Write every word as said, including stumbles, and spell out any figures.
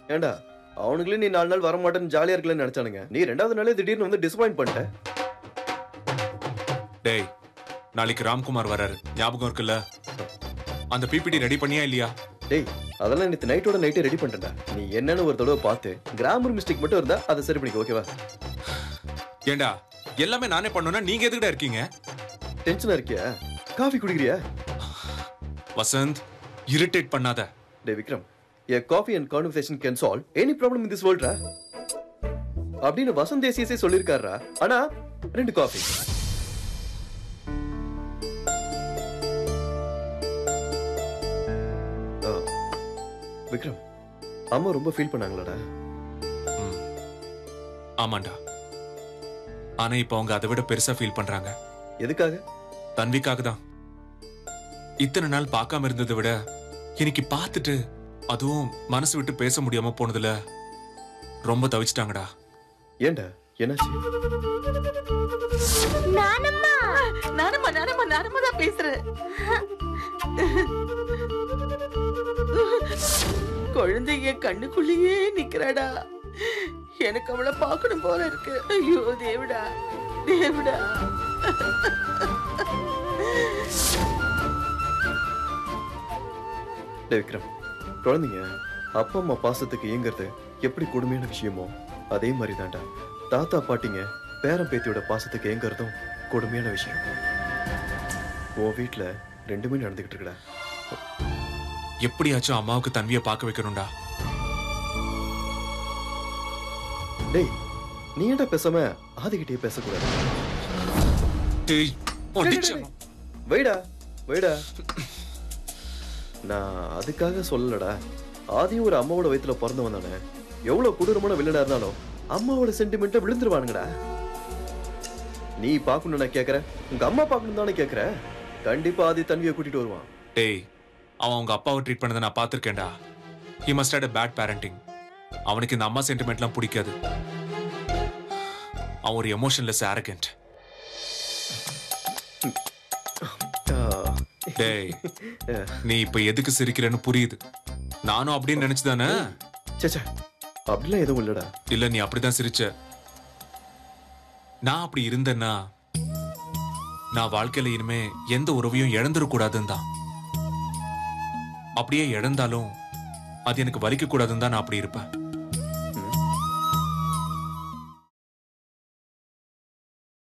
ஏண்டா அவனுங்களே நீ நாலு நாள் வர மாட்டேன்னு ஜாலியா இருக்கலன்னு நினைச்சானுங்க. நீ ரெண்டாவது நாளே திடீர்னு வந்து டிசப்பாயிண்ட் பண்ணிட்ட. டேய், நாளைக்கு ராம்குமார் வராரு, ஞாபகம் இருக்குல்ல? அந்த பிபிடி ரெடி பண்ணியா இல்லையா? டேய், அதெல்லாம் நேத்து நைட்டோட நைட்டே ரெடி பண்ணிட்டேன்டா. நீ என்னன்னு ஒரு தடவை பார்த்து கிராமர் மிஸ்டேக் மட்டும் இருந்தா அதை சரி பண்ணிக்க, ஓகேவா? ஏண்டா எல்லாமே நானே பண்ணனும்னா நீங்க எதுக்குடா இருக்கீங்க? டென்ஷனா இருக்கியா? காபி குடிக்கிறியா? வசந்த், இரிட்டேட் பண்ணாத. டேய் Vikram, a coffee and conversation can solve any problem in this world ரா அப்படின்னு வசந்த் தேசியசே சொல்லிருக்காரா. ஆனா ரெண்டு காஃபி. விக்ரம், அம்மா ரொம்ப ஃபீல் பண்ணாங்களடா. ஆமாண்டா, ஆனா இப்ப அவங்க அதை விட பெருசா ஃபீல் பண்றாங்க. எதுக்காக? தன்விக்காக தான். இத்தனை நாள் பார்க்காம இருந்ததை விட இன்னைக்கு பார்த்துட்டு அதுவும் மனசு விட்டு பேச முடியாம போனதுல ரொம்ப தவிச்சிட்டாங்கடா. ஏண்டா என்னாச்சு? நானம்மா நானம்மா நானம்மா நானம்மா தான் பேசுறேன். குழந்தைய கண்ணுக்குள்ளேயே நிக்கிறாடா. எனக்கு அவளை பார்க்கணும் போல இருக்கு. ஐயோ தேவடா தேவடா. விக்ரம், குழந்தைங்க அப்பா அம்மா பாசத்துக்கு இயங்குறது எப்படி கொடுமையான விஷயமோ அதே மாதிரி தான்டா தாத்தா பாட்டிங்க பேரன் பேத்தியோட பாசத்துக்கு இயங்குறதும் கொடுமையான விஷயம். உன் வீட்டுல ரெண்டுமே நடந்துகிட்டு இருக்குடா. எப்படியாச்சும் அம்மாவுக்கு தன்வியை பார்க்க வைக்கணும்டா. டேய், நீ ஏன்டா பேசாம ஆதிகிட்டே பேசக்கூடாது? வைடா வைடா. நான் அதுக்காக சொல்லலடா. ஆதியும் ஒரு அம்மாவோட வயித்துல பிறந்தவன் தானே. எவ்வளவு கொடூரமான வில்லனா இருந்தாலும் அம்மாவோட சென்டிமெண்ட்டை விழுந்துருவானுங்கடா. நீ பாக்கணும் நான் கேக்குறேன், உங்க அம்மா பாக்கணும் தானே கேக்குற. கண்டிப்பா ஆதி தன்வியை கூட்டிட்டு வருவான். டேய், அவன் அவங்க அப்பாவை ட்ரீட் பண்ணதை நான் பார்த்திருக்கேன்டா. he must have a bad parenting. அவனுக்கு இந்த அம்மா சென்டிமெண்ட்லாம் பிடிக்காது. அவன் ஒரு எமோஷன்லெஸ் arrogant. டேய், நீ இப்ப எதுக்கு சிரிக்கிறேன்னு புரியுது. நானும் அப்படின்னு நினைச்சுதானே? சேச்சே, அப்படிலாம் எதுவும் இல்லடா. இல்ல, நீ அப்படிதான் சிரிச்ச. நான் அப்படி இருந்தேன்னா நான் வாழ்க்கையில இனிமே எந்த உறவையும் இழந்துடக்கூடாதுன்னு தான். அப்படியே இழந்தாலும் அது எனக்கு வலிக்க கூடாதுன்னு தான் நான் அப்படி இருப்பேன்.